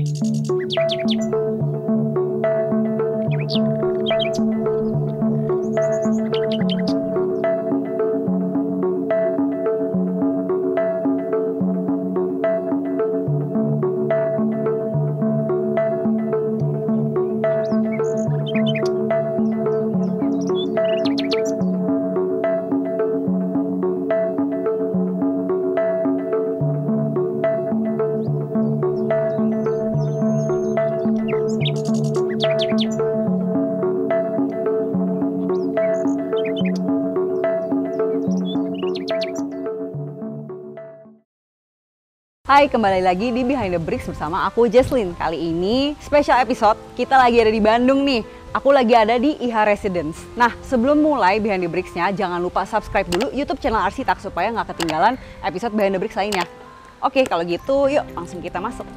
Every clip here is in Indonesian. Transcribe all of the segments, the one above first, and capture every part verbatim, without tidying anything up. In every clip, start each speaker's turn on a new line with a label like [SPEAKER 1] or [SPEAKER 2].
[SPEAKER 1] Hai, kembali lagi di Behind the Bricks bersama aku Jesslyn. Kali ini special episode, kita lagi ada di Bandung nih. Aku lagi ada di I H Residence. Nah, sebelum mulai Behind the Bricks-nya, jangan lupa subscribe dulu YouTube channel Arsitak supaya nggak ketinggalan episode Behind the Bricks lainnya. Oke, kalau gitu yuk langsung kita masuk.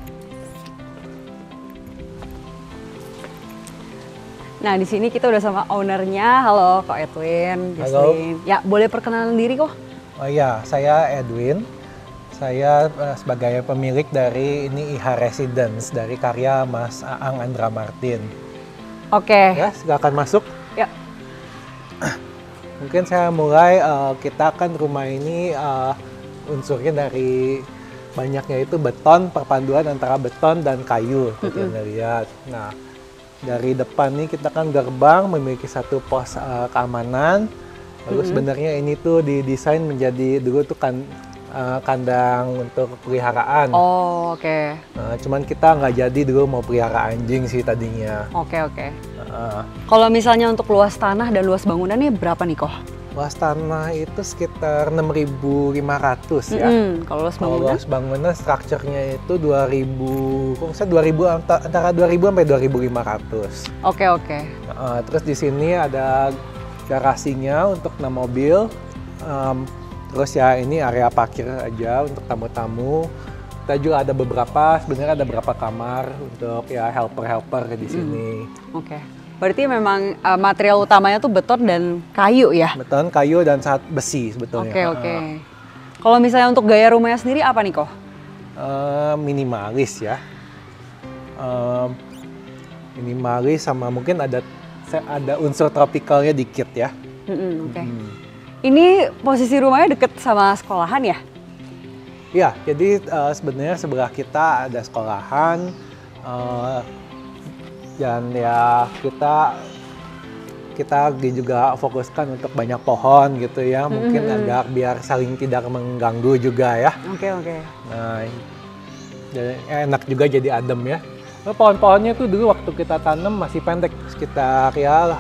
[SPEAKER 1] Nah, di sini kita udah sama ownernya. Halo, Kak Edwin, Jesslyn.
[SPEAKER 2] Halo.
[SPEAKER 1] Ya, boleh perkenalan diri kok?
[SPEAKER 2] Oh iya, saya Edwin. Saya uh, sebagai pemilik dari ini I H Residence dari karya Mas Aang Andra Martin.
[SPEAKER 1] Oke.
[SPEAKER 2] Ya, silakan masuk.
[SPEAKER 1] Ya.
[SPEAKER 2] Mungkin saya mulai, uh, kita kan rumah ini uh, unsurnya dari banyaknya itu beton, perpaduan antara beton dan kayu, seperti yang Anda lihat. Nah, dari depan nih kita kan gerbang memiliki satu pos uh, keamanan. Lalu mm-hmm. sebenarnya ini tuh didesain menjadi dulu tuh kan Uh, kandang untuk peliharaan.
[SPEAKER 1] Oh, oke. Okay.
[SPEAKER 2] Uh, cuman kita nggak jadi dulu mau pelihara anjing sih tadinya.
[SPEAKER 1] Oke, okay, oke. Okay.
[SPEAKER 2] Uh,
[SPEAKER 1] Kalau misalnya untuk luas tanah dan luas bangunannya berapa nih, Koh?
[SPEAKER 2] Luas tanah itu sekitar enam ribu lima ratus ya.
[SPEAKER 1] Mm-hmm. Kalau luas bangunan?
[SPEAKER 2] Kalau luas bangunan strukturnya itu dua ribu, kok saya dua ribu antara dua ribu sampai dua ribu lima ratus.
[SPEAKER 1] Oke, okay, oke. Okay.
[SPEAKER 2] Uh, terus di sini ada garasinya untuk enam mobil. Um, Terus ya ini area parkir aja untuk tamu-tamu. Kita juga ada beberapa, sebenarnya ada beberapa kamar untuk ya helper-helper di sini.
[SPEAKER 1] Hmm. Oke, okay. Berarti memang uh, material utamanya tuh beton dan kayu ya?
[SPEAKER 2] Beton, kayu dan saat besi sebetulnya.
[SPEAKER 1] Oke, okay, oke. Okay. Uh, Kalau misalnya untuk gaya rumahnya sendiri apa nih, Koh?
[SPEAKER 2] Uh, minimalis ya. Uh, minimalis sama mungkin ada ada unsur tropikalnya dikit ya.
[SPEAKER 1] Mm-hmm, oke. Okay.
[SPEAKER 2] Hmm.
[SPEAKER 1] Ini posisi rumahnya deket sama sekolahan ya?
[SPEAKER 2] Iya, jadi uh, sebenarnya sebelah kita ada sekolahan uh, dan ya kita kita juga fokuskan untuk banyak pohon gitu ya, mm-hmm. mungkin agar biar saling tidak mengganggu juga ya.
[SPEAKER 1] Oke okay, oke. Okay.
[SPEAKER 2] Nah, jadi enak juga jadi adem ya. Nah, pohon-pohonnya tuh dulu waktu kita tanam masih pendek sekitar ya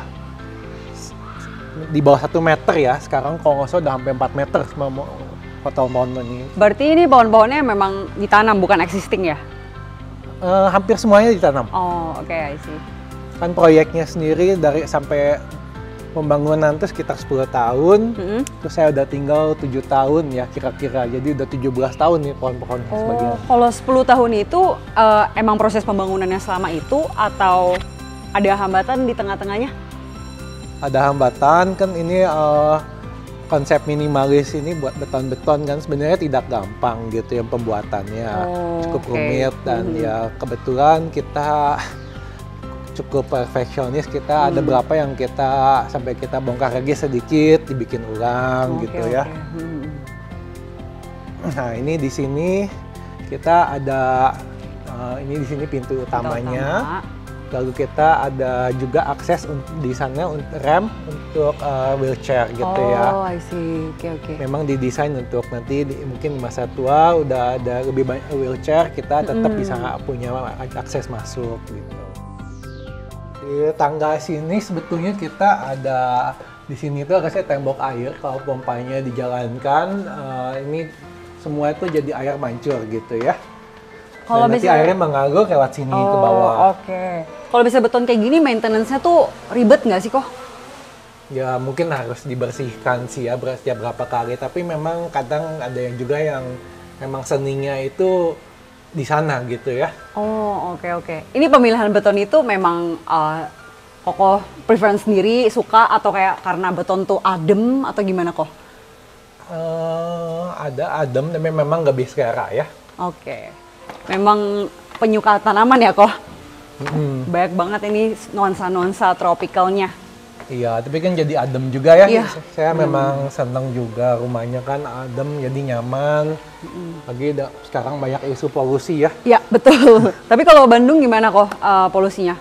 [SPEAKER 2] di bawah satu meter ya, sekarang kalau nggak salah udah sampai empat meter semua pohon-pohon ini.
[SPEAKER 1] Berarti ini pohon-pohonnya memang ditanam, bukan existing ya?
[SPEAKER 2] Uh, hampir semuanya ditanam.
[SPEAKER 1] Oh, oke, okay, I see.
[SPEAKER 2] Kan proyeknya sendiri dari sampai pembangunan itu sekitar sepuluh tahun, mm-hmm. terus saya udah tinggal tujuh tahun ya kira-kira, jadi udah tujuh belas tahun nih pohon-pohonnya
[SPEAKER 1] oh,
[SPEAKER 2] sebagian.
[SPEAKER 1] Kalau sepuluh tahun itu uh, emang proses pembangunannya selama itu atau ada hambatan di tengah-tengahnya?
[SPEAKER 2] Ada hambatan kan ini uh, konsep minimalis ini buat beton-beton kan sebenarnya tidak gampang gitu yang pembuatannya, oh, cukup okay. rumit dan mm-hmm. ya kebetulan kita cukup perfeksionis, kita hmm. ada berapa yang kita sampai kita bongkar lagi sedikit dibikin ulang okay, gitu okay. ya. Hmm. Nah ini di sini kita ada uh, ini di sini pintu utamanya. Utama. Lalu kita ada juga akses di sana rem untuk uh, wheelchair gitu
[SPEAKER 1] oh,
[SPEAKER 2] ya.
[SPEAKER 1] Oh, I see. Oke, okay, oke. Okay.
[SPEAKER 2] Memang didesain untuk nanti di, mungkin di masa tua udah ada lebih banyak wheelchair, kita tetap mm. bisa punya akses masuk gitu. Di tangga sini sebetulnya kita ada di sini tuh agaknya tembok air kalau pompanya dijalankan uh, ini semua itu jadi air mancur gitu ya. Kalau nanti bisa... airnya mengalir lewat sini oh, ke bawah.
[SPEAKER 1] Oke. Okay. Kalau bisa beton kayak gini, maintenance-nya tuh ribet nggak sih, Koh?
[SPEAKER 2] Ya mungkin harus dibersihkan sih ya setiap berapa kali. Tapi memang kadang ada yang juga yang memang seninya itu di sana gitu ya.
[SPEAKER 1] Oh oke okay, oke. Okay. Ini pemilihan beton itu memang uh, Kokoh preference sendiri suka atau kayak karena beton tuh adem atau gimana, Koh?
[SPEAKER 2] Uh, ada adem tapi memang nggak bisa ya.
[SPEAKER 1] Oke. Okay. Memang penyuka tanaman ya kok.
[SPEAKER 2] Mm-mm.
[SPEAKER 1] Banyak banget ini nuansa-nuansa tropicalnya.
[SPEAKER 2] Iya, tapi kan jadi adem juga ya.
[SPEAKER 1] Iya.
[SPEAKER 2] Saya memang senang juga rumahnya kan adem, jadi nyaman. Lagi da- sekarang banyak isu polusi ya.
[SPEAKER 1] Ya betul. Tapi kalau Bandung gimana kok uh, polusinya?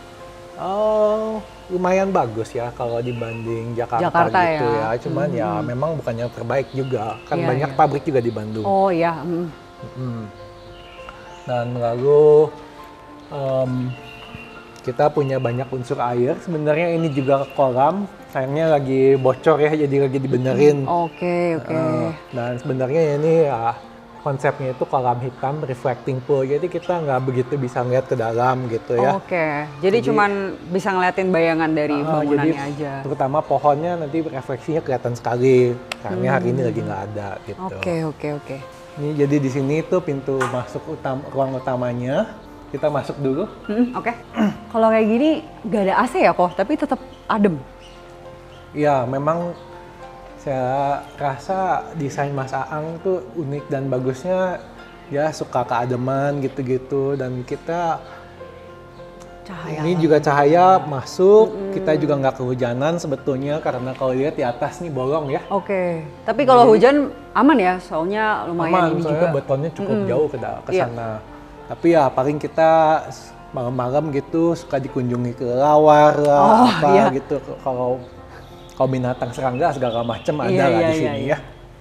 [SPEAKER 2] Oh, lumayan bagus ya kalau dibanding Jakarta,
[SPEAKER 1] Jakarta
[SPEAKER 2] gitu
[SPEAKER 1] ya.
[SPEAKER 2] ya. Cuman ya memang bukan yang terbaik juga. Kan
[SPEAKER 1] Iya,
[SPEAKER 2] banyak
[SPEAKER 1] iya.
[SPEAKER 2] pabrik juga di Bandung.
[SPEAKER 1] Oh ya. mm.
[SPEAKER 2] Mm. Dan lalu em, kita punya banyak unsur air. Sebenarnya ini juga kolam. Sayangnya lagi bocor ya, jadi lagi dibenerin.
[SPEAKER 1] Oke oke.
[SPEAKER 2] Eh, dan sebenarnya ini ya konsepnya itu kolam hitam reflecting pool. Jadi kita nggak begitu bisa ngeliat ke dalam gitu ya.
[SPEAKER 1] Oke. Jadi,
[SPEAKER 2] Jadi-
[SPEAKER 1] cuman bisa ngeliatin bayangan dari
[SPEAKER 2] Ah,
[SPEAKER 1] bangunannya
[SPEAKER 2] jadi
[SPEAKER 1] aja.
[SPEAKER 2] terutama pohonnya nanti refleksinya kelihatan sekali. Karena hari ini lagi nggak ada gitu.
[SPEAKER 1] Oke oke oke.
[SPEAKER 2] Ini jadi di sini tuh pintu masuk utama, ruang utamanya. Kita masuk dulu.
[SPEAKER 1] Mm, Oke. Kalau kayak gini gak ada A C ya kok, tapi tetap adem.
[SPEAKER 2] Ya, memang saya rasa desain Mas Aang tuh unik dan bagusnya. Dia suka keademan gitu-gitu dan kita
[SPEAKER 1] Cahaya.
[SPEAKER 2] ini juga cahaya masuk. Kita juga nggak kehujanan sebetulnya karena kalau lihat di atas nih bolong ya.
[SPEAKER 1] Oke. Tapi kalau hujan aman ya, soalnya lumayan
[SPEAKER 2] Aman,
[SPEAKER 1] ini
[SPEAKER 2] soalnya
[SPEAKER 1] juga.
[SPEAKER 2] betonnya cukup jauh ke, da- ke
[SPEAKER 1] Iya.
[SPEAKER 2] sana. Tapi ya paling kita s- malam-malam gitu suka dikunjungi ke lawar lah,
[SPEAKER 1] Oh,
[SPEAKER 2] apa
[SPEAKER 1] iya.
[SPEAKER 2] gitu. Kalau kalau binatang serangga segala macam ada
[SPEAKER 1] Iya,
[SPEAKER 2] lah
[SPEAKER 1] iya,
[SPEAKER 2] di sini
[SPEAKER 1] iya,
[SPEAKER 2] ya.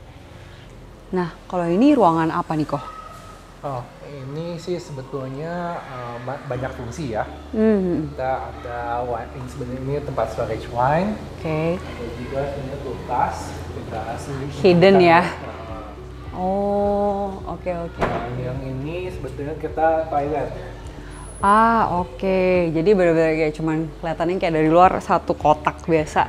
[SPEAKER 1] Nah, kalau ini ruangan apa nih kok?
[SPEAKER 2] Oh, ini sih sebetulnya uh, ba- banyak fungsi ya.
[SPEAKER 1] Hmm.
[SPEAKER 2] Kita ada wine, ini sebenarnya ini tempat storage wine.
[SPEAKER 1] Oke.
[SPEAKER 2] Ada juga sebenarnya kulkas. Kita sendiri
[SPEAKER 1] Hidden ya.
[SPEAKER 2] Uh,
[SPEAKER 1] Oh, oke oke.
[SPEAKER 2] Dan yang ini sebetulnya kita toilet.
[SPEAKER 1] Ah, oke. Jadi benar-benar kayak cuman kelihatannya kayak dari luar satu kotak biasa.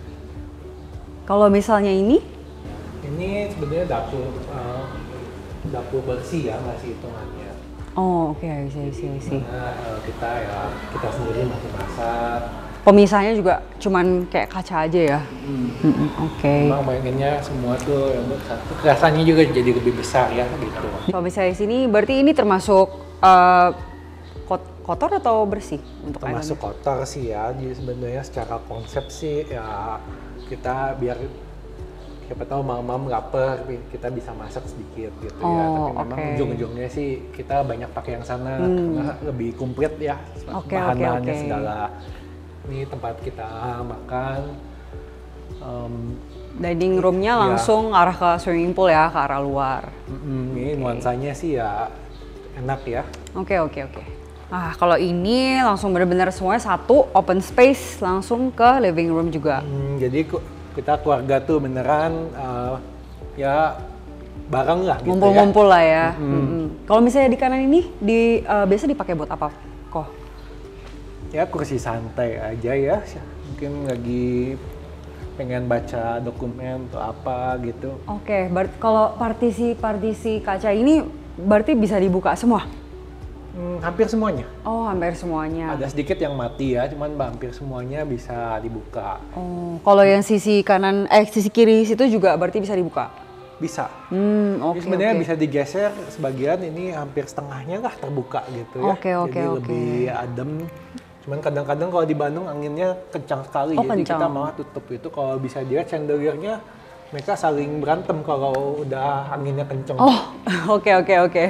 [SPEAKER 1] Kalau misalnya ini,
[SPEAKER 2] Ini sebenarnya dapur uh, dapur bersih ya masih hitungannya.
[SPEAKER 1] oh oke, I see, I see, I see.
[SPEAKER 2] Nah, uh, kita ya kita sendiri masih masak.
[SPEAKER 1] Pemisahnya juga cuman kayak kaca aja ya. Mm-mm, Oke.
[SPEAKER 2] Memang bayanginnya semua tuh yang satu. Rasanya juga jadi lebih besar ya gitu.
[SPEAKER 1] Kalau misalnya di sini, berarti ini termasuk eh, kot- kotor atau bersih untuk
[SPEAKER 2] Termasuk
[SPEAKER 1] ayamnya?
[SPEAKER 2] kotor sih ya. Jadi sebenarnya secara konsep sih ya kita biar siapa tahu malam-malam lapar kita bisa masak sedikit gitu ya.
[SPEAKER 1] Oh,
[SPEAKER 2] Tapi memang
[SPEAKER 1] oke.
[SPEAKER 2] ujung-ujungnya sih kita banyak pakai yang sana karena lebih komplit ya
[SPEAKER 1] Oke,
[SPEAKER 2] bahan-bahannya
[SPEAKER 1] oke, oke.
[SPEAKER 2] segala. Ini tempat kita makan. Em,
[SPEAKER 1] Dining roomnya
[SPEAKER 2] Iya.
[SPEAKER 1] langsung arah ke swimming pool ya, ke arah luar.
[SPEAKER 2] mm-mm, ini nuansanya sih ya enak ya.
[SPEAKER 1] Oke, oke, oke. Nah, kalau ini langsung benar-benar semuanya satu open space langsung ke living room juga.
[SPEAKER 2] Hmm, jadi ku- kita keluarga tuh beneran eh, ya bareng lah gitu ya.
[SPEAKER 1] Ngumpul-ngumpul lah ya. Mm-mm. Kalau misalnya di kanan ini di eh, biasa dipakai buat apa kok?
[SPEAKER 2] Ya kursi santai aja ya. Mungkin lagi pengen baca dokumen atau apa gitu.
[SPEAKER 1] Oke, berarti kalau partisi-partisi kaca ini berarti bisa dibuka semua?
[SPEAKER 2] Hmm, hampir semuanya.
[SPEAKER 1] Oh, hampir semuanya.
[SPEAKER 2] Ada sedikit yang mati ya, cuman hampir semuanya bisa dibuka.
[SPEAKER 1] Oh, kalau yang sisi kanan, eh sisi kiri situ juga berarti bisa dibuka?
[SPEAKER 2] Bisa.
[SPEAKER 1] Hmm,
[SPEAKER 2] Jadi
[SPEAKER 1] oke,
[SPEAKER 2] sebenarnya
[SPEAKER 1] oke.
[SPEAKER 2] bisa digeser sebagian, ini hampir setengahnya lah terbuka gitu ya.
[SPEAKER 1] Oke, oke,
[SPEAKER 2] Jadi
[SPEAKER 1] oke.
[SPEAKER 2] lebih adem. Cuman kadang-kadang kalau di Bandung anginnya kencang sekali,
[SPEAKER 1] Oh,
[SPEAKER 2] jadi
[SPEAKER 1] kencang.
[SPEAKER 2] kita malah tutup itu. Kalau bisa dilihat chandeliernya mereka saling berantem kalau udah anginnya kencang.
[SPEAKER 1] Oh, oke, oke, oke.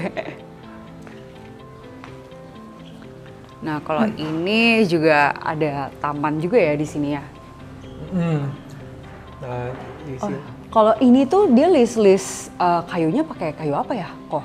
[SPEAKER 1] Nah, kalau ini juga ada taman juga ya di sini ya.
[SPEAKER 2] Hmm. Nah, di
[SPEAKER 1] Oh,
[SPEAKER 2] sini.
[SPEAKER 1] kalau ini tuh dia list-list eh, kayunya pakai kayu apa ya, kok?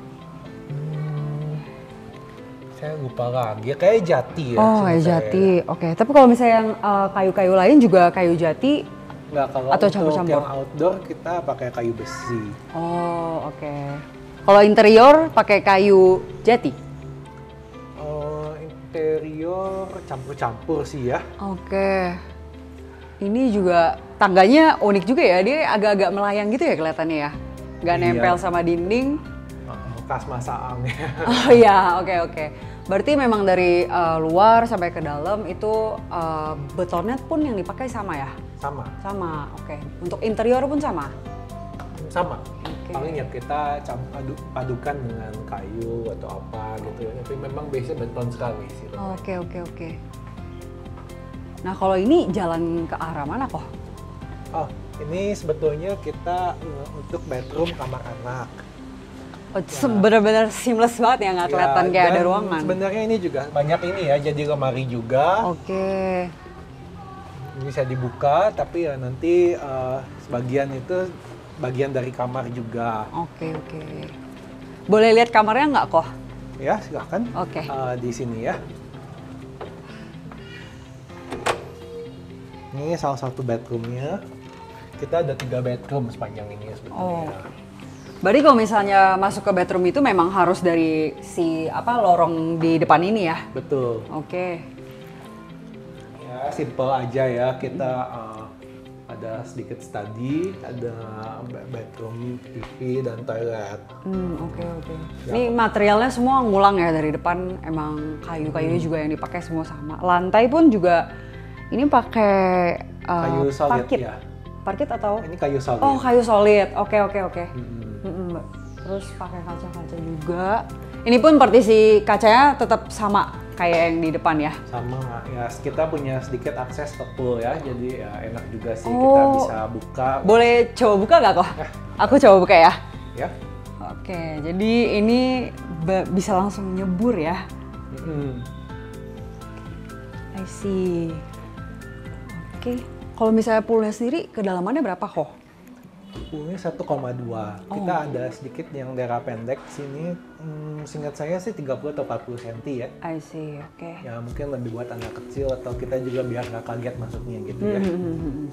[SPEAKER 2] Saya lupa lagi, kayak jati ya.
[SPEAKER 1] Oh,
[SPEAKER 2] seingat
[SPEAKER 1] kayu
[SPEAKER 2] saya.
[SPEAKER 1] jati. Oke, tapi kalau misalnya yang eh, kayu-kayu lain juga kayu jati.
[SPEAKER 2] Nggak, kalau
[SPEAKER 1] Atau
[SPEAKER 2] untuk
[SPEAKER 1] campur-campur?
[SPEAKER 2] yang outdoor kita pakai kayu besi.
[SPEAKER 1] Oh, oke. Kalau interior pakai kayu jati.
[SPEAKER 2] Oh, interior campur-campur sih ya.
[SPEAKER 1] Oke. Ini juga tangganya unik juga ya. Dia agak-agak melayang gitu ya kelihatannya ya. Nggak
[SPEAKER 2] Iya.
[SPEAKER 1] nempel sama dinding.
[SPEAKER 2] Bekas masaang ya.
[SPEAKER 1] Oh iya, oke oke. Berarti memang dari eh, luar sampai ke dalam itu eh, betonnya pun yang dipakai sama ya?
[SPEAKER 2] Sama,
[SPEAKER 1] Sama, oke. Untuk interior pun sama?
[SPEAKER 2] sama.
[SPEAKER 1] Oke.
[SPEAKER 2] Paling ya kita camp- adu- padukan dengan kayu atau apa gitu ya. Tapi memang biasanya beton sekali sih.
[SPEAKER 1] Oke oke oke. Nah kalau ini jalan ke arah mana kok?
[SPEAKER 2] Oh, ini sebetulnya kita uh, untuk bedroom kamar anak.
[SPEAKER 1] Oh, ya. Bener-bener seamless banget ya, nggak kelihatan ya, kayak ada ruangan.
[SPEAKER 2] Sebenarnya ini juga banyak ini ya, jadi lemari juga.
[SPEAKER 1] Oke.
[SPEAKER 2] Bisa dibuka, tapi ya nanti uh, sebagian itu bagian dari kamar juga.
[SPEAKER 1] Oke oke. Boleh lihat kamarnya nggak kok?
[SPEAKER 2] Ya silahkan.
[SPEAKER 1] Oke.
[SPEAKER 2] Uh, di sini ya. Ini salah satu bedroomnya. Kita ada tiga bedroom sepanjang ini sebetulnya.
[SPEAKER 1] Oh. Berarti kalau misalnya masuk ke bedroom itu memang harus dari si apa lorong di depan ini ya?
[SPEAKER 2] Betul.
[SPEAKER 1] Oke.
[SPEAKER 2] Ya simple aja ya, kita uh, ada sedikit study, ada bedroom, T V dan toilet.
[SPEAKER 1] Hmm oke oke.
[SPEAKER 2] Ya.
[SPEAKER 1] Ini materialnya semua ngulang ya dari depan, emang kayu-kayu hmm. juga yang dipakai semua sama. Lantai pun juga ini pakai uh,
[SPEAKER 2] kayu solid
[SPEAKER 1] parkit.
[SPEAKER 2] Ya.
[SPEAKER 1] Parkit atau?
[SPEAKER 2] Ini kayu solid.
[SPEAKER 1] Oh kayu solid, oke oke oke.
[SPEAKER 2] Hmm.
[SPEAKER 1] Mm-mm. Terus pakai kaca-kaca juga. Ini pun partisi kacanya tetap sama kayak yang di depan ya?
[SPEAKER 2] Sama, ya kita punya sedikit akses ke pool ya, jadi ya enak juga sih
[SPEAKER 1] oh.
[SPEAKER 2] kita bisa buka.
[SPEAKER 1] Boleh coba buka nggak kok?
[SPEAKER 2] Eh.
[SPEAKER 1] Aku coba buka ya?
[SPEAKER 2] Ya.
[SPEAKER 1] Oke, jadi ini bisa langsung nyebur ya?
[SPEAKER 2] Mm-hmm.
[SPEAKER 1] I see. Oke, kalau misalnya poolnya sendiri, kedalamannya berapa kok?
[SPEAKER 2] Poolnya satu koma dua.
[SPEAKER 1] Oh.
[SPEAKER 2] Kita ada sedikit yang daerah pendek sini. Hmm, singkat saya sih tiga puluh atau empat puluh sentimeter ya.
[SPEAKER 1] I see, oke. Okay.
[SPEAKER 2] Ya mungkin lebih buat anak kecil atau kita juga biar nggak kaget masuknya gitu ya.
[SPEAKER 1] Hmm.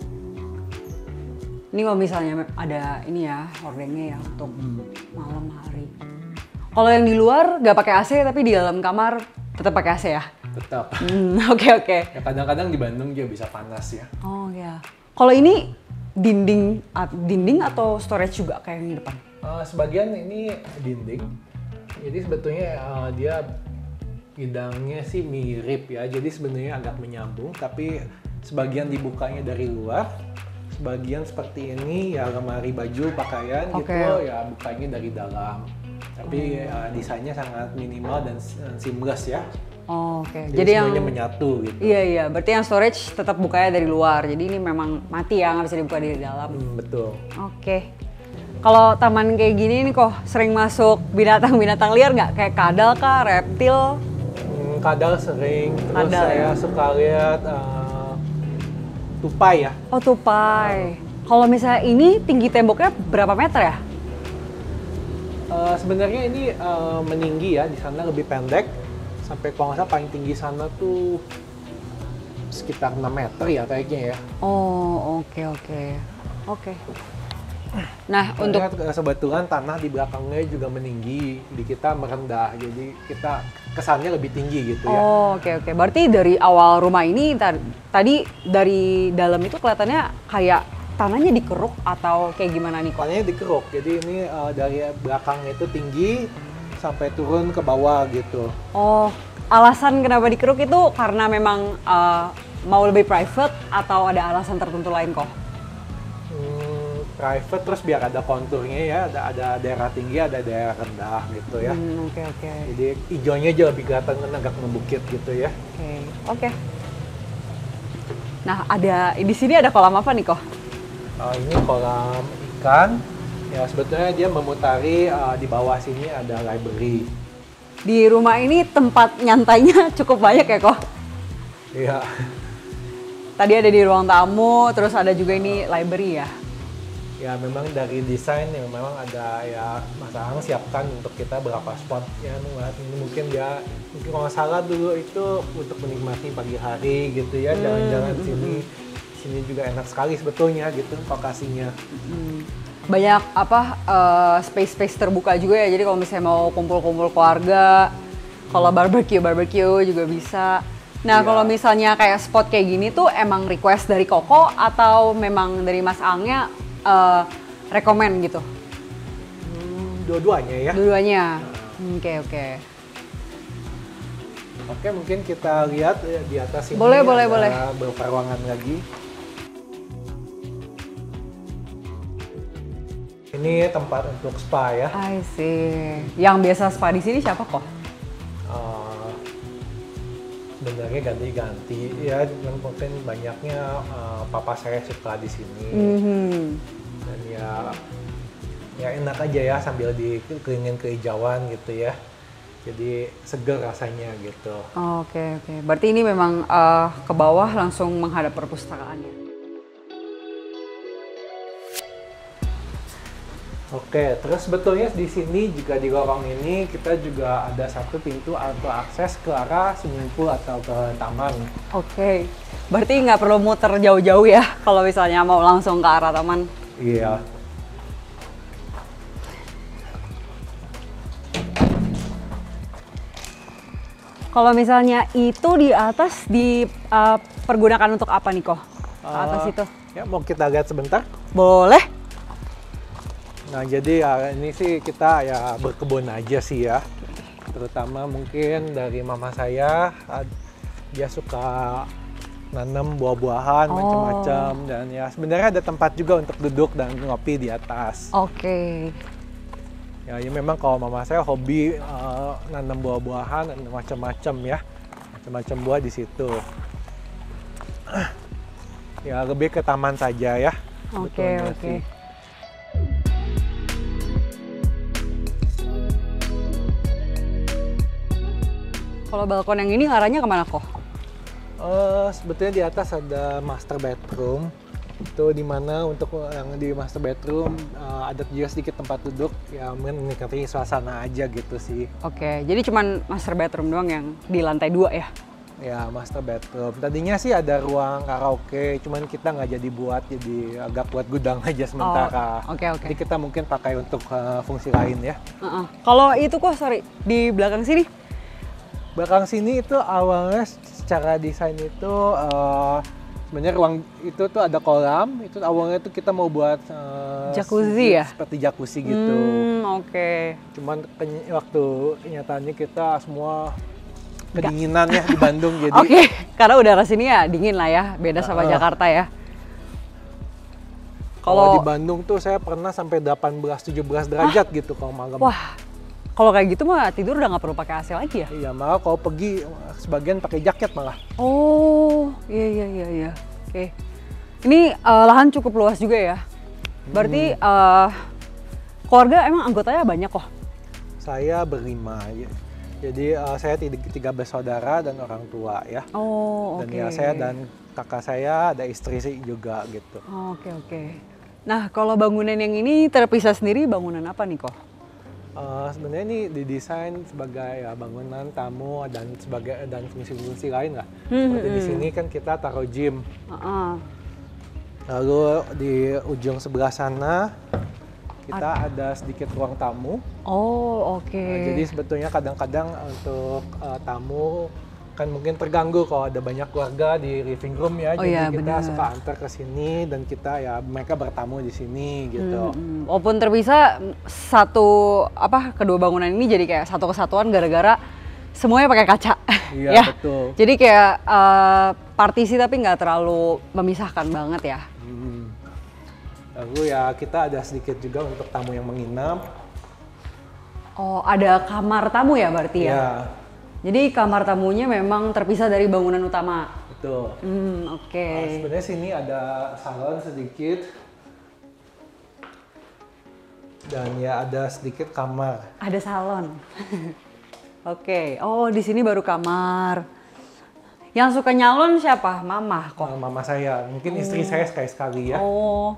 [SPEAKER 1] Ini kalau misalnya ada ini ya hordengnya ya untuk hmm. malam hari. Kalau yang di luar nggak pakai A C tapi di dalam kamar tetap pakai A C ya?
[SPEAKER 2] Tetap.
[SPEAKER 1] Oke oke.
[SPEAKER 2] Ya kadang-kadang di Bandung juga bisa panas ya.
[SPEAKER 1] Oh ya. Kalau ini dinding dinding atau storage juga kayak yang di depan?
[SPEAKER 2] Uh, sebagian ini dinding. Jadi sebetulnya uh, dia bidangnya sih mirip ya. Jadi sebenarnya agak menyambung, tapi sebagian dibukanya dari luar, sebagian seperti ini ya lemari baju pakaian
[SPEAKER 1] okay.
[SPEAKER 2] gitu ya bukanya dari dalam. Tapi hmm. uh, desainnya sangat minimal dan seamless ya.
[SPEAKER 1] Oh, oke. Okay.
[SPEAKER 2] Jadi,
[SPEAKER 1] Jadi
[SPEAKER 2] semuanya
[SPEAKER 1] yang
[SPEAKER 2] menyatu gitu.
[SPEAKER 1] Iya iya, berarti yang storage tetap bukanya dari luar. Jadi ini memang mati ya, nggak bisa dibuka dari dalam.
[SPEAKER 2] Hmm, betul.
[SPEAKER 1] Oke. Okay. Kalau taman kayak gini nih kok sering masuk binatang-binatang liar nggak? Kayak kadal kah, reptil?
[SPEAKER 2] Hmm, kadal sering. Terus
[SPEAKER 1] kadal,
[SPEAKER 2] saya
[SPEAKER 1] ya?
[SPEAKER 2] suka lihat uh, tupai ya.
[SPEAKER 1] Oh tupai. Kalau misalnya ini tinggi temboknya berapa meter ya?
[SPEAKER 2] Uh, sebenarnya ini uh, meninggi ya, di sana lebih pendek. Sampai kalau nggak salah paling tinggi sana tuh sekitar enam meter ya kayaknya ya.
[SPEAKER 1] Oh oke okay, oke. Okay. Oke. Okay. Nah
[SPEAKER 2] Karena untuk kebetulan tanah di belakangnya juga meninggi, di kita merendah, jadi kita kesannya lebih tinggi gitu ya.
[SPEAKER 1] Oh oke okay, oke. Okay. Berarti dari awal rumah ini tadi dari dalam itu kelihatannya kayak tanahnya dikeruk atau kayak gimana nih kok?
[SPEAKER 2] Tanahnya dikeruk, jadi ini uh, dari belakang itu tinggi sampai turun ke bawah gitu.
[SPEAKER 1] Oh, alasan kenapa dikeruk itu karena memang uh, mau lebih private atau ada alasan tertentu lain kok?
[SPEAKER 2] Hmm, private terus biar ada konturnya ya, ada ada daerah tinggi, ada daerah rendah gitu ya.
[SPEAKER 1] Hmm, oke okay, oke. Okay.
[SPEAKER 2] Jadi hijaunya juga lebih kelihatan agak membukit gitu ya.
[SPEAKER 1] Oke, okay. oke. Okay. Nah, ada di sini ada kolam apa nih kok?
[SPEAKER 2] Uh, ini kolam ikan. Ya sebetulnya dia memutari uh, di bawah sini ada library.
[SPEAKER 1] Di rumah ini tempat nyantainya cukup banyak ya kok?
[SPEAKER 2] Iya.
[SPEAKER 1] Tadi ada di ruang tamu, terus ada juga ini library ya?
[SPEAKER 2] Ya memang dari desain ya memang ada ya Mas Ang siapkan untuk kita berapa spot ya ini mungkin dia mungkin kalau nggak salah dulu itu untuk menikmati pagi hari gitu ya jalan-jalan hmm. sini sini juga enak sekali sebetulnya gitu lokasinya. Hmm.
[SPEAKER 1] Banyak apa uh, space-space terbuka juga ya, jadi kalau misalnya mau kumpul-kumpul keluarga, kalau barbecue barbecue juga bisa. Nah yeah. Kalau misalnya kayak spot kayak gini tuh emang request dari Koko atau memang dari Mas Angnya uh, rekomend gitu?
[SPEAKER 2] Hmm, dua-duanya ya.
[SPEAKER 1] Dua-duanya. Oke okay, oke. Okay.
[SPEAKER 2] Oke mungkin kita lihat ya, di atas ini
[SPEAKER 1] boleh, boleh,
[SPEAKER 2] ada
[SPEAKER 1] boleh.
[SPEAKER 2] beberapa ruangan lagi. Ini Ini tempat untuk spa ya.
[SPEAKER 1] I see. Yang biasa spa di sini siapa kok?
[SPEAKER 2] Uh, sebenarnya ganti-ganti ya, mungkin banyaknya uh, papa saya suka di sini. Mm-hmm. Dan ya ya enak aja ya sambil dikelilingin kehijauan gitu ya. Jadi seger rasanya gitu.
[SPEAKER 1] Oke, okay, oke. Okay. Berarti ini memang uh, ke bawah langsung menghadap perpustakaannya.
[SPEAKER 2] Oke, terus sebetulnya di sini juga di lorong ini kita juga ada satu pintu untuk akses ke arah swimming pool atau ke taman.
[SPEAKER 1] Oke, okay. Berarti nggak perlu muter jauh-jauh ya kalau misalnya mau langsung ke arah taman.
[SPEAKER 2] Iya.
[SPEAKER 1] Kalau misalnya itu di atas dipergunakan uh, untuk apa nih kok? Uh, atas itu?
[SPEAKER 2] Ya mau kita lihat sebentar?
[SPEAKER 1] Boleh.
[SPEAKER 2] Nah jadi ya ini sih kita ya berkebun aja sih ya. Terutama mungkin dari mama saya, dia suka nanam buah-buahan oh. macam-macam dan ya sebenarnya ada tempat juga untuk duduk dan ngopi di atas.
[SPEAKER 1] Oke. Okay.
[SPEAKER 2] Ya, ya memang kalau mama saya hobi uh, nanam buah-buahan dan macam-macam ya, macam-macam buah di situ. Ya lebih ke taman saja ya.
[SPEAKER 1] Oke okay, oke. Okay. Kalau balkon yang ini arahnya kemana kok?
[SPEAKER 2] Uh, sebetulnya di atas ada master bedroom. Itu dimana untuk yang di master bedroom uh, ada juga sedikit tempat duduk ya menikmati suasana aja gitu sih.
[SPEAKER 1] Oke, jadi cuman master bedroom doang yang di lantai dua ya?
[SPEAKER 2] Ya master bedroom. Tadinya sih ada ruang karaoke, cuman kita nggak jadi buat, jadi agak buat gudang aja sementara.
[SPEAKER 1] Oh, oke oke.
[SPEAKER 2] Jadi kita mungkin pakai untuk uh, fungsi lain ya.
[SPEAKER 1] Uh-uh. Kalau itu kok sorry di belakang sini?
[SPEAKER 2] Belakang sini itu awalnya secara desain itu uh, sebenarnya ruang itu tuh ada kolam, itu awalnya tuh kita mau buat uh,
[SPEAKER 1] jacuzzi ya?
[SPEAKER 2] Seperti jacuzzi gitu.
[SPEAKER 1] Hmm, oke. Okay.
[SPEAKER 2] Cuman keny- waktu kenyataannya kita semua kedinginan ya di Bandung jadi.
[SPEAKER 1] Oke, okay. Karena udara sini ya dingin lah ya, beda sama uh, Jakarta ya.
[SPEAKER 2] Kalau di Bandung tuh saya pernah sampai delapan belas tujuh belas derajat Hah? gitu kalau malam.
[SPEAKER 1] Wah. Kalau kayak gitu mah tidur udah nggak perlu pakai A C lagi ya?
[SPEAKER 2] Iya, malah kalau pergi sebagian pakai jaket malah.
[SPEAKER 1] Oh, iya iya iya iya. Oke. Ini uh, lahan cukup luas juga ya. Berarti hmm. uh, keluarga emang anggotanya banyak kok?
[SPEAKER 2] Saya berlima. Ya. Jadi uh, saya tiga bersaudara dan orang tua ya.
[SPEAKER 1] Oh, oke.
[SPEAKER 2] Dan okay. ya saya dan kakak saya, ada istri juga gitu.
[SPEAKER 1] Oke oh, oke. Okay, okay. Nah, kalau bangunan yang ini terpisah sendiri bangunan apa nih kok?
[SPEAKER 2] Uh, sebenarnya ini didesain sebagai ya, bangunan tamu dan sebagai dan fungsi-fungsi lain lah. Hmm, Seperti hmm. di sini kan kita taruh gym. Uh-uh. Lalu di ujung sebelah sana kita Ad- ada sedikit ruang tamu.
[SPEAKER 1] Oh oke. Okay.
[SPEAKER 2] Nah, jadi sebetulnya kadang-kadang untuk uh, tamu kan mungkin terganggu kalau ada banyak keluarga di living room ya,
[SPEAKER 1] oh,
[SPEAKER 2] jadi
[SPEAKER 1] ya,
[SPEAKER 2] kita
[SPEAKER 1] bener.
[SPEAKER 2] suka antar ke sini dan kita ya mereka bertamu di sini gitu.
[SPEAKER 1] Hmm, walaupun terpisah satu apa kedua bangunan ini jadi kayak satu kesatuan gara-gara semuanya pakai kaca.
[SPEAKER 2] Iya
[SPEAKER 1] ya?
[SPEAKER 2] Betul.
[SPEAKER 1] Jadi kayak uh, partisi tapi nggak terlalu memisahkan banget ya.
[SPEAKER 2] Hmm. Lalu ya kita ada sedikit juga untuk tamu yang menginap.
[SPEAKER 1] Oh ada kamar tamu ya berarti ya?
[SPEAKER 2] Iya.
[SPEAKER 1] Jadi kamar tamunya memang terpisah dari bangunan utama.
[SPEAKER 2] Betul.
[SPEAKER 1] Hmm, oke. Okay.
[SPEAKER 2] Nah, sebenarnya sini ada salon sedikit dan ya ada sedikit kamar.
[SPEAKER 1] Ada salon. Oke. Okay. Oh di sini baru kamar. Yang suka nyalon siapa? Mama kok.
[SPEAKER 2] Nah, mama saya. Mungkin oh. istri saya sekali-sekali ya.
[SPEAKER 1] Oh.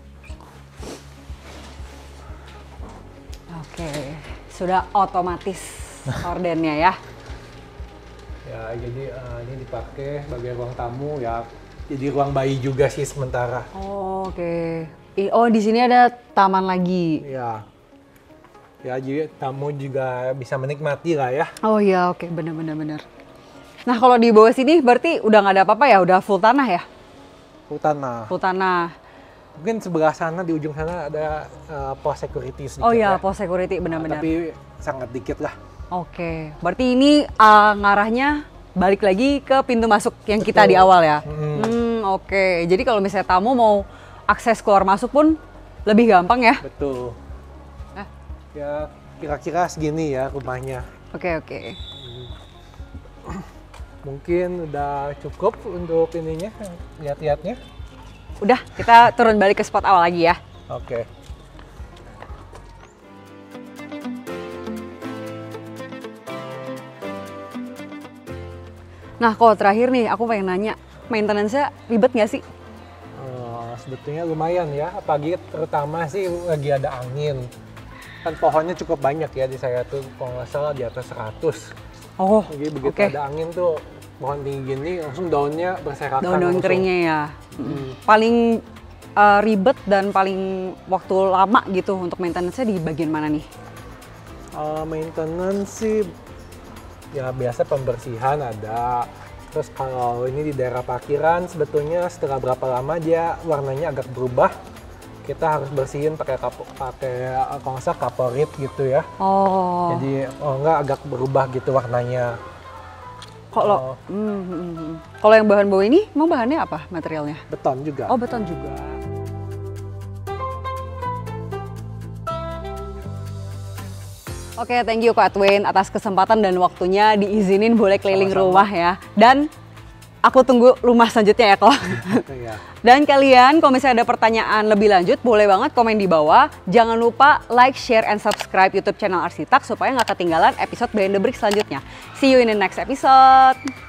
[SPEAKER 1] Oke. Okay. Sudah otomatis ordernya ya.
[SPEAKER 2] Ya, jadi uh, ini dipakai sebagai ruang tamu ya. Jadi ruang bayi juga sih sementara.
[SPEAKER 1] Oh, oke. Okay. Oh, di sini ada taman lagi.
[SPEAKER 2] Ya. Ya, jadi tamu juga bisa menikmati lah ya.
[SPEAKER 1] Oh iya, oke, okay. benar-benar benar. Nah, kalau di bawah sini berarti udah nggak ada apa-apa ya, udah full tanah ya?
[SPEAKER 2] Full tanah.
[SPEAKER 1] Full tanah.
[SPEAKER 2] Mungkin sebelah sana di ujung sana ada uh, pos security sedikit.
[SPEAKER 1] Oh iya,
[SPEAKER 2] ya.
[SPEAKER 1] pos security benar-benar.
[SPEAKER 2] Uh, tapi sangat dikit lah.
[SPEAKER 1] Oke, berarti ini uh, ngarahnya balik lagi ke pintu masuk yang
[SPEAKER 2] Betul.
[SPEAKER 1] Kita di awal ya?
[SPEAKER 2] Hmm.
[SPEAKER 1] Hmm, oke, jadi kalau misalnya tamu mau akses keluar masuk pun lebih gampang ya?
[SPEAKER 2] Betul.
[SPEAKER 1] Ah.
[SPEAKER 2] Ya kira-kira segini ya rumahnya.
[SPEAKER 1] Oke oke.
[SPEAKER 2] Mungkin udah cukup untuk ininya, lihat-lihatnya.
[SPEAKER 1] Udah, kita turun balik ke spot awal lagi ya.
[SPEAKER 2] Oke.
[SPEAKER 1] Nah, kok terakhir nih aku pengen nanya, maintenance-nya ribet nggak sih?
[SPEAKER 2] Uh, sebetulnya lumayan ya, apalagi terutama sih lagi ada angin. Kan pohonnya cukup banyak ya di saya tuh, kalau nggak salah di atas seratus.
[SPEAKER 1] Oh,
[SPEAKER 2] Jadi begitu
[SPEAKER 1] okay.
[SPEAKER 2] ada angin tuh, pohon tinggi gini langsung daunnya berserakan.
[SPEAKER 1] Daun-daun keringnya ya.
[SPEAKER 2] Hmm.
[SPEAKER 1] Paling uh, ribet dan paling waktu lama gitu untuk maintenance-nya di bagian mana nih?
[SPEAKER 2] Uh, maintenance sih ya biasa pembersihan ada. Terus kalau ini di daerah parkiran sebetulnya setelah berapa lama dia warnanya agak berubah. Kita harus bersihin pakai pakai kalau nggak salah kaporit gitu ya.
[SPEAKER 1] Oh.
[SPEAKER 2] Jadi oh enggak agak berubah gitu warnanya.
[SPEAKER 1] Kalau
[SPEAKER 2] Oh.
[SPEAKER 1] hmm, hmm, hmm. Kalau yang bahan bawah ini mau bahannya apa materialnya?
[SPEAKER 2] Beton juga.
[SPEAKER 1] Oh, beton juga. Oke, okay, thank you Kak Edwin atas kesempatan dan waktunya diizinin boleh keliling
[SPEAKER 2] Sama-sama.
[SPEAKER 1] rumah ya. Dan aku tunggu rumah selanjutnya ya kok.
[SPEAKER 2] Iya.
[SPEAKER 1] Dan kalian kalau misalnya ada pertanyaan lebih lanjut boleh banget komen di bawah. Jangan lupa like, share, and subscribe YouTube channel Arsitak supaya nggak ketinggalan episode Behind the Bricks selanjutnya. See you in the next episode.